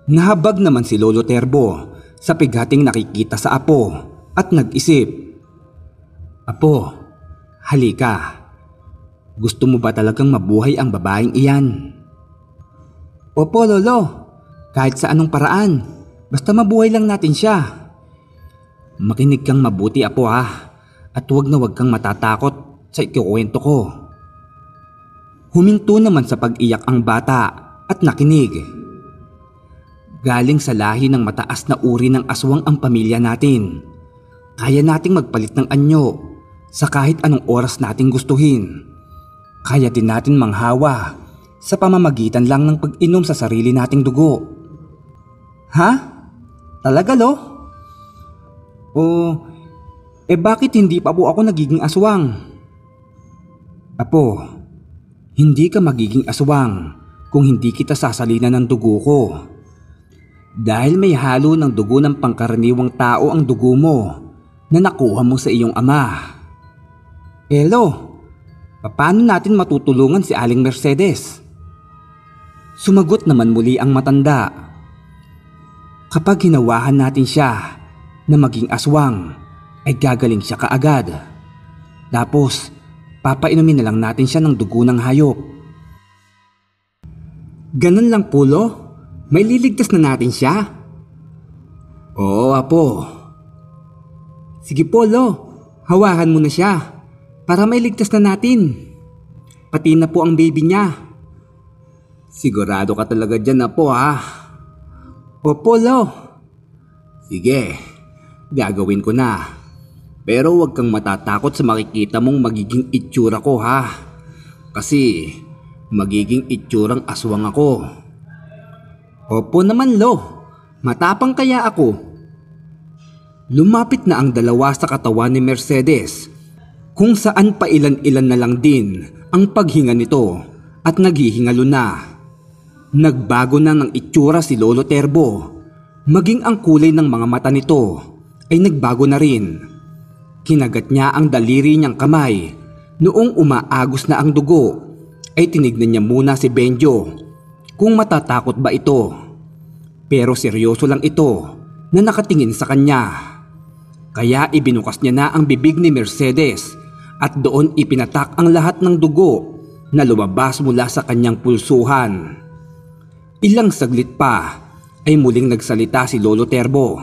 Nahabag naman si Lolo Terbo sa pighating nakikita sa apo at nag-isip. Apo, halika. Gusto mo ba talagang mabuhay ang babaeng iyan? Opo lolo, kahit sa anong paraan, basta mabuhay lang natin siya. Makinig kang mabuti apo ha, at huwag na huwag kang matatakot sa ikukwento ko. Huminto naman sa pag-iyak ang bata at nakinig. Galing sa lahi ng mataas na uri ng aswang ang pamilya natin. Kaya nating magpalit ng anyo sa kahit anong oras nating gustuhin. Kaya din natin manghawa sa pamamagitan lang ng pag-inom sa sarili nating dugo. Ha? Talaga lo? Bakit hindi pa po ako nagiging aswang? Apo, hindi ka magiging aswang kung hindi kita sasalinan ng dugo ko. Dahil may halo ng dugo ng pangkaraniwang tao ang dugo mo na nakuha mo sa iyong ama. Elo, paano natin matutulungan si Aling Mercedes? Sumagot naman muli ang matanda. Kapag hinawahan natin siya na maging aswang, ay gagaling siya kaagad. Tapos, papainumin na lang natin siya ng dugo ng hayop. Ganun lang po lo? May liligtas na natin siya? Oo apo. Sige po lo, hawakan mo na siya para may ligtas na natin. Pati na po ang baby niya. Sigurado ka talaga dyan apo ha? Opo lo. Sige, gagawin ko na. Pero huwag kang matatakot sa makikita mong magiging itsura ko ha. Kasi magiging itsurang aswang ako. Opo naman lo, matapang kaya ako. Lumapit na ang dalawa sa katawan ni Mercedes, kung saan pa ilan-ilan na lang din ang paghinga nito at naghihingalo na. Nagbago na ng itsura si Lolo Terbo, maging ang kulay ng mga mata nito ay nagbago na rin. Kinagat niya ang daliri niyang kamay. Noong umaagos na ang dugo, ay tinignan niya muna si Benjo kung matatakot ba ito. Pero seryoso lang ito na nakatingin sa kanya. Kaya ibinukas niya na ang bibig ni Mercedes at doon ipinatak ang lahat ng dugo na lumabas mula sa kanyang pulsuhan. Ilang saglit pa ay muling nagsalita si Lolo Terbo.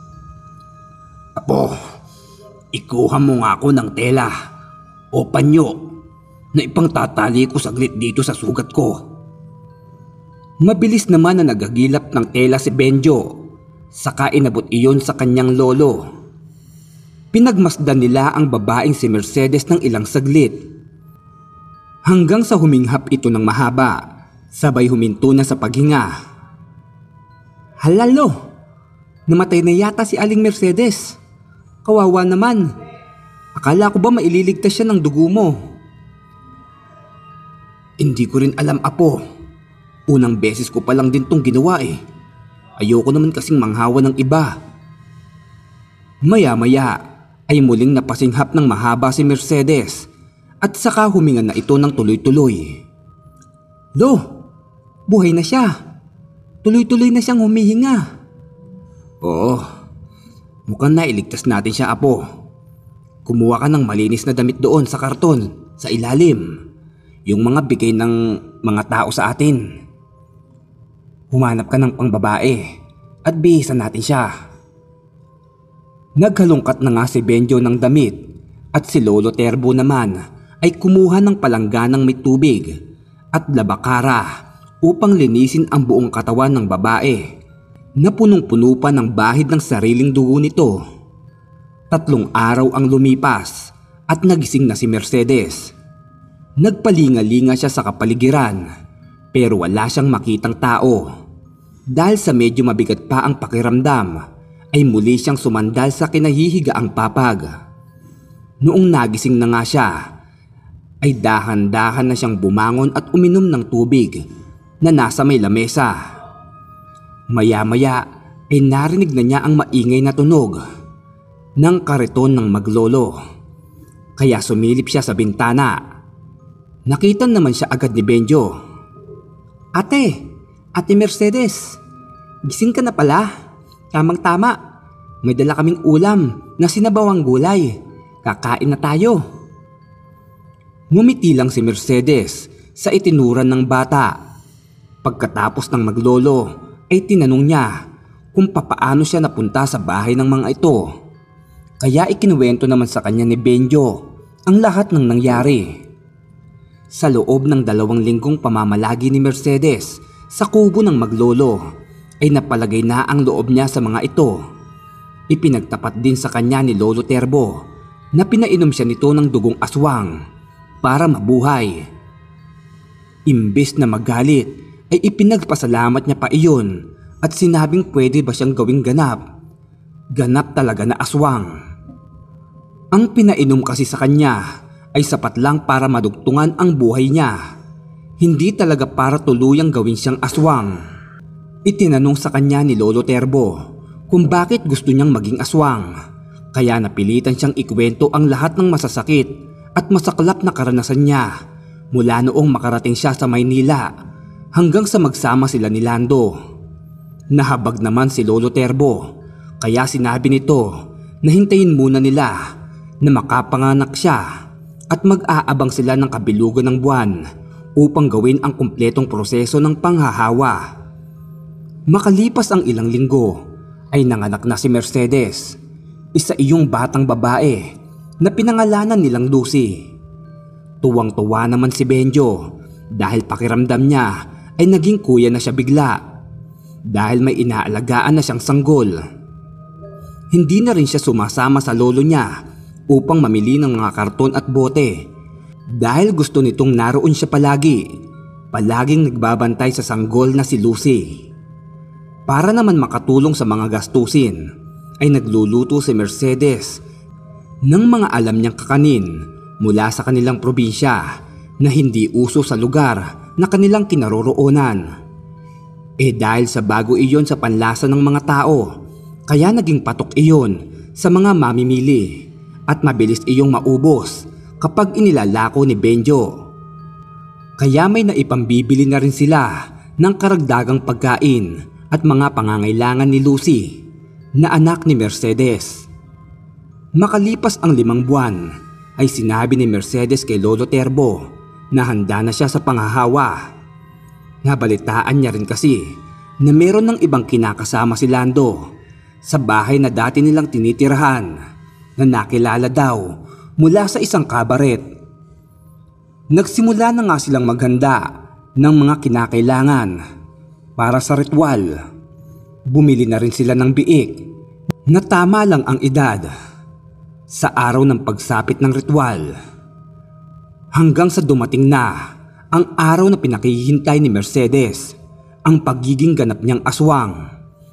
Apo, ikuha mo nga ako ng tela o panyo na ipangtatali ko saglit dito sa sugat ko. Mabilis naman na nagagilap ng tela si Benjo, saka inabot iyon sa kanyang lolo. Pinagmasdan nila ang babaeng si Mercedes ng ilang saglit. Hanggang sa huminghap ito ng mahaba, sabay huminto na sa paghinga. Halalo, namatay na yata si Aling Mercedes. Kawawa naman. Akala ko ba maililigtas siya ng dugo mo? Hindi ko rin alam apo. Unang beses ko pa lang din tong ginawa eh. Ayoko naman kasing manghawa ng iba. Maya-maya ay muling napasinghap ng mahaba si Mercedes at saka huminga na ito ng tuloy-tuloy. Lo, buhay na siya. Tuloy-tuloy na siyang humihinga. Oo, mukhang nailigtas natin siya apo. Kumuha ka ng malinis na damit doon sa karton, sa ilalim. Yung mga bigay ng mga tao sa atin. Humanap ka ng pangbabae at bihisan natin siya. Naghalungkat na nga si Benjo ng damit at si Lolo Terbo naman ay kumuha ng palangganang may tubig at labakara upang linisin ang buong katawan ng babae na punong-puno pa ng bahid ng sariling dugo nito. 3 araw ang lumipas at nagising na si Mercedes. Nagpalinga-linga siya sa kapaligiran pero wala siyang makitang tao. Dahil sa medyo mabigat pa ang pakiramdam ay muli siyang sumandal sa kinahihigaang papag. Noong nagising na nga siya ay dahan-dahan na siyang bumangon at uminom ng tubig na nasa may lamesa. Maya-maya ay narinig na niya ang maingay na tunog ng kariton ng maglolo. Kaya sumilip siya sa bintana. Nakita naman siya agad ni Benjo. Ate Mercedes, Gising ka na pala. Tamang-tama. May dala kaming ulam na sinabawang gulay. Kakain na tayo. Ngumiti lang si Mercedes sa itinuran ng bata. Pagkatapos ng maglolo ay tinanong niya kung papaano siya napunta sa bahay ng mga ito. Kaya ikinuwento naman sa kanya ni Benjo ang lahat ng nangyari. Sa loob ng 2 linggong pamamalagi ni Mercedes sa kubo ng maglolo ay napalagay na ang loob niya sa mga ito. Ipinagtapat din sa kanya ni Lolo Terbo na pinainom siya nito ng dugong aswang para mabuhay. Imbes na magalit ay ipinagpasalamat niya pa iyon at sinabing pwede ba siyang gawing ganap. Ganap talaga na aswang. Ang pinainom kasi sa kanya ay sapat lang para madugtungan ang buhay niya. Hindi talaga para tuluyang gawin siyang aswang. Itinanong sa kanya ni Lolo Terbo kung bakit gusto niyang maging aswang. Kaya napilitan siyang ikwento ang lahat ng masasakit at masaklap na karanasan niya mula noong makarating siya sa Maynila hanggang sa magsama sila ni Lando. Nahabag naman si Lolo Terbo kaya sinabi nito na hintayin muna nila na makapanganak siya at mag-aabang sila ng kabilugan ng buwan upang gawin ang kumpletong proseso ng panghahawa. Makalipas ang ilang linggo ay nanganak na si Mercedes, isa iyong batang babae na pinangalanan nilang Lucy. Tuwang-tuwa naman si Benjo dahil pakiramdam niya ay naging kuya na siya bigla dahil may inaalagaan na siyang sanggol. Hindi na rin siya sumasama sa lolo niya upang mamili ng mga karton at bote dahil gusto nitong naroon siya palaging nagbabantay sa sanggol na si Lucy. Para naman makatulong sa mga gastusin ay nagluluto si Mercedes ng mga alam niyang kakanin mula sa kanilang probinsya na hindi uso sa lugar na kanilang kinaroroonan. Dahil sa bago iyon sa panlasa ng mga tao, kaya naging patok iyon sa mga mamimili at mabilis iyong maubos kapag inilalako ni Benjo. Kaya may naipambibili na rin sila ng karagdagang pagkain at mga pangangailangan ni Lucy na anak ni Mercedes. Makalipas ang 5 buwan ay sinabi ni Mercedes kay Lolo Terbo na handa na siya sa panghahawa. Nabalitaan niya rin kasi na meron ng ibang kinakasama si Lando sa bahay na dati nilang tinitirahan na nakilala daw mula sa isang kabaret. Nagsimula na nga silang maghanda ng mga kinakailangan para sa ritual. Bumili na rin sila ng biik na tama lang ang edad sa araw ng pagsapit ng ritual. Hanggang sa dumating na ang araw na pinakihintay ni Mercedes, ang pagiging ganap niyang aswang.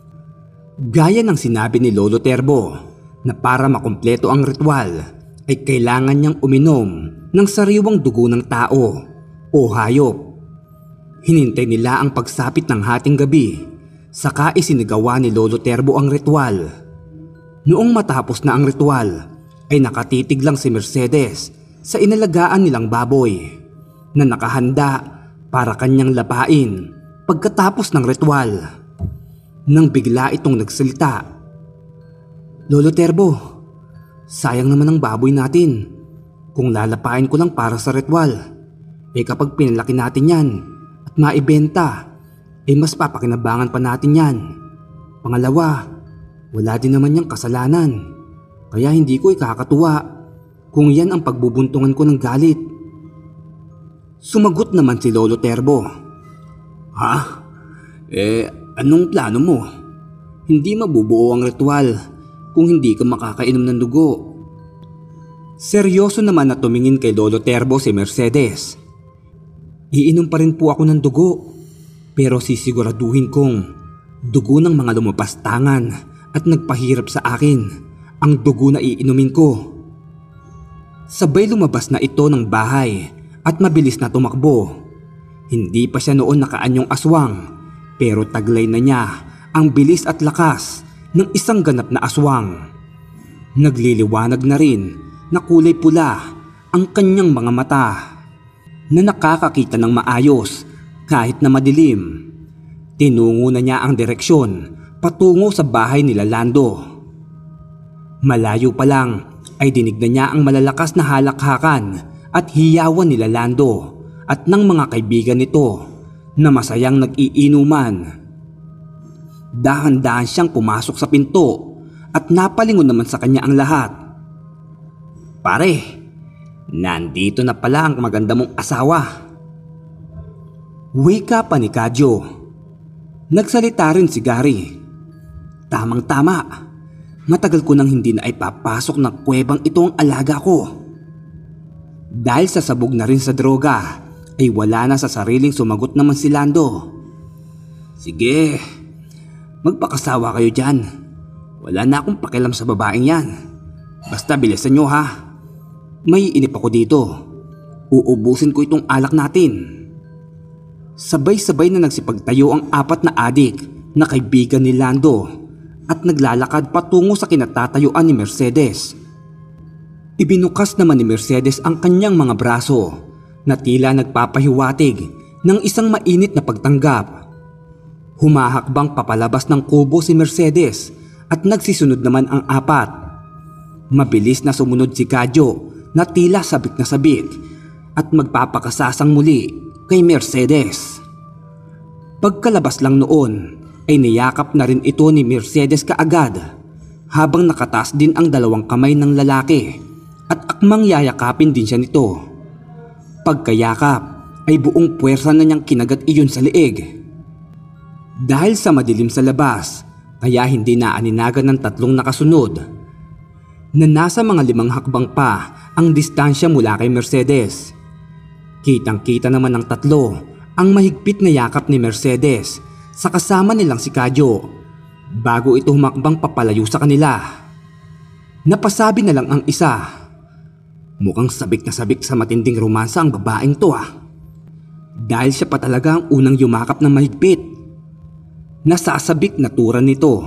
Gaya ng sinabi ni Lolo Terbo na para makumpleto ang ritual ay kailangan niyang uminom ng sariwang dugo ng tao o hayop. Hinintay nila ang pagsapit ng hating gabi, saka isinagawa ni Lolo Terbo ang ritual. Noong matapos na ang ritual ay nakatitig lang si Mercedes sa inalagaan nilang baboy na nakahanda para kanyang lapain pagkatapos ng ritual. Nang bigla itong nagsalita, "Lolo Terbo, sayang naman ang baboy natin. Kung lalapain ko lang para sa ritual, kapag pinalaki natin yan at maibenta, mas papakinabangan pa natin yan. Pangalawa, wala din naman niyang kasalanan. Kaya hindi ko ikakatuwa kung yan ang pagbubuntungan ko ng galit." Sumagot naman si Lolo Terbo. "Ha? Anong plano mo? Hindi mabubuo ang ritual kung hindi ka makakainom ng dugo." Seryoso naman na tumingin kay Lolo Terbo si Mercedes. "Iinom pa rin po ako ng dugo, pero sisiguraduhin kong dugo ng mga lumapastangan at nagpahirap sa akin ang dugo na iinumin ko." Sabay lumabas na ito ng bahay at mabilis na tumakbo. Hindi pa siya noon nakaanyong aswang, pero taglay na niya ang bilis at lakas ng isang ganap na aswang. Nagliliwanag na rin na kulay pula ang kanyang mga mata na nakakakita ng maayos kahit na madilim. Tinungo na niya ang direksyon patungo sa bahay nila Lando. Malayo pa lang ay dinig na niya ang malalakas na halakhakan at hiyawan nila Lando at ng mga kaibigan nito na masayang nag-iinuman. Dahan-dahan siyang pumasok sa pinto at napalingon naman sa kanya ang lahat. "Pare, nandito na pala ang maganda mong asawa." Wika pa ni Kadyo. Nagsalita rin si Gary. "Tamang-tama. Matagal ko nang hindi na ipapasok ng kuwebang ito ang alaga ko." Dahil sa sabog na rin sa droga ay wala na sa sariling sumagot naman si Lando. "Sige, magpakasawa kayo dyan. Wala na akong pakialam sa babaeng yan. Basta bilisan nyo ha. May inip ako dito. Uubusin ko itong alak natin." Sabay-sabay na nagsipagtayo ang 4 na adik na kaibigan ni Lando at naglalakad patungo sa kinatatayuan ni Mercedes. Ibinukas naman ni Mercedes ang kanyang mga braso na tila nagpapahiwatig ng isang mainit na pagtanggap. Humahakbang papalabas ng kubo si Mercedes at nagsisunod naman ang 4. Mabilis na sumunod si Kadyo na tila sabik na sabik at magpapakasasang muli kay Mercedes. Pagkalabas lang noon ay niyakap na rin ito ni Mercedes kaagad habang nakataas din ang 2 kamay ng lalaki at akmang yayakapin din siya nito. Pagkayakap ay buong puwersa na niyang kinagat iyon sa leeg. Dahil sa madilim sa labas kaya hindi naaninagan ng 3 nakasunod na nasa mga 5 hakbang pa ang distansya mula kay Mercedes. Kitang-kita naman ng 3 ang mahigpit na yakap ni Mercedes sa kasama nilang si Kadyo bago ito humakbang papalayo sa kanila. Napasabi na lang ang isa, "Mukhang sabik na sabik sa matinding romansa ang babaeng to ah." Dahil siya pa talaga ang unang yumakap ng mahigpit. Nasasabik na tura nito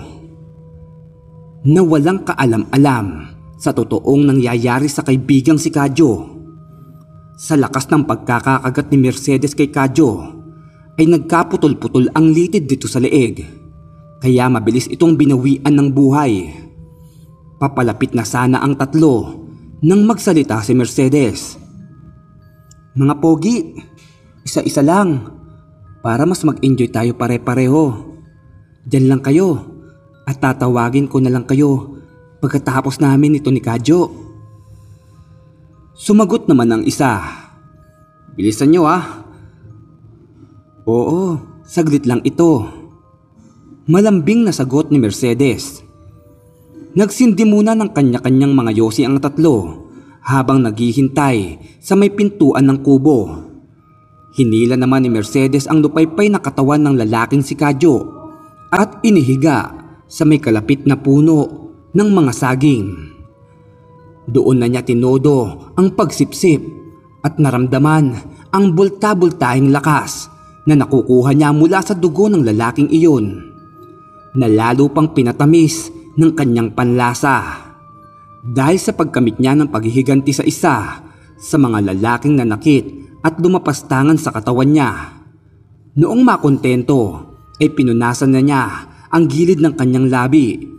na walang kaalam-alam sa totoong nangyayari sa kaibigang si Kadyo. Sa lakas ng pagkakakagat ni Mercedes kay Kadyo ay nagkaputol-putol ang litid dito sa leeg, kaya mabilis itong binawian ng buhay. Papalapit na sana ang 3 nang magsalita si Mercedes. "Mga pogi, isa-isa lang para mas mag-enjoy tayo pare-pareho. Diyan lang kayo at tatawagin ko na lang kayo pagkatapos namin ito ni Kadyo." Sumagot naman ang isa, "Bilisan nyo ah." "Oo, saglit lang ito." Malambing na sagot ni Mercedes. Nagsindi muna ng kanya-kanyang mga yosi ang 3 habang naghihintay sa may pintuan ng kubo. Hinila naman ni Mercedes ang lupaypay na katawan ng lalaking si Kadyo at inihiga sa may kalapit na puno ng mga saging. Doon na niya tinodo ang pagsipsip at naramdaman ang bulta-bultahing lakas na nakukuha niya mula sa dugo ng lalaking iyon, na lalo pang pinatamis ng kanyang panlasa dahil sa pagkamit niya ng paghihiganti sa isa sa mga lalaking nanakit at lumapastangan sa katawan niya. Noong makontento ay pinunasan na niya ang gilid ng kanyang labi